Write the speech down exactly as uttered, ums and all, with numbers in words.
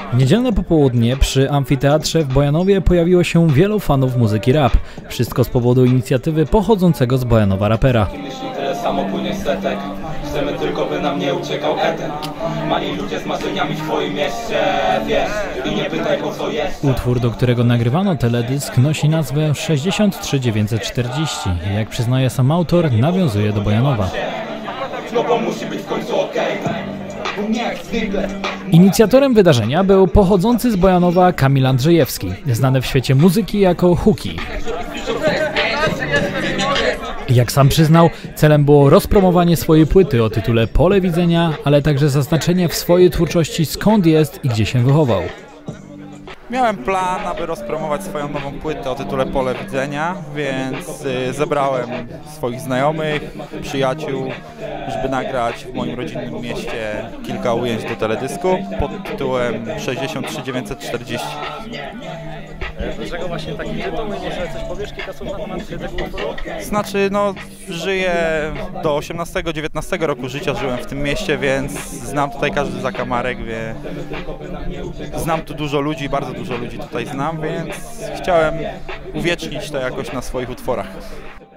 Niedzielne popołudnie przy amfiteatrze w Bojanowie pojawiło się wielu fanów muzyki rap. Wszystko z powodu inicjatywy pochodzącego z Bojanowa rapera. Tyle samo płynie setek. Chcemy tylko, by nam nie uciekał eten. Mali ludzie z marzeniami w twoim mieście, wiesz, i nie pytaj po co jest. Utwór, do którego nagrywano teledysk, nosi nazwę sześćdziesiąt trzy dziewięćset czterdzieści. Jak przyznaje sam autor, nawiązuje do Bojanowa. No bo musi być w końcu okej. Nie jak zwykle. Inicjatorem wydarzenia był pochodzący z Bojanowa Kamil Andrzejewski, znany w świecie muzyki jako Huki. Jak sam przyznał, celem było rozpromowanie swojej płyty o tytule Pole Widzenia, ale także zaznaczenie w swojej twórczości skąd jest i gdzie się wychował. Miałem plan, aby rozpromować swoją nową płytę o tytule Pole Widzenia, więc y, zebrałem swoich znajomych, przyjaciół, żeby nagrać w moim rodzinnym mieście kilka ujęć do teledysku pod tytułem sześćdziesiąt trzy dziewięćset czterdzieści. Dlaczego właśnie taki tytuł? Może coś powiesz, kilka słów na temat tego utworu? Znaczy, no, żyję do osiemnastego dziewiętnastego roku życia, żyłem w tym mieście, więc znam tutaj każdy zakamarek, wie. Znam tu dużo ludzi, bardzo dużo ludzi tutaj znam, więc chciałem uwiecznić to jakoś na swoich utworach.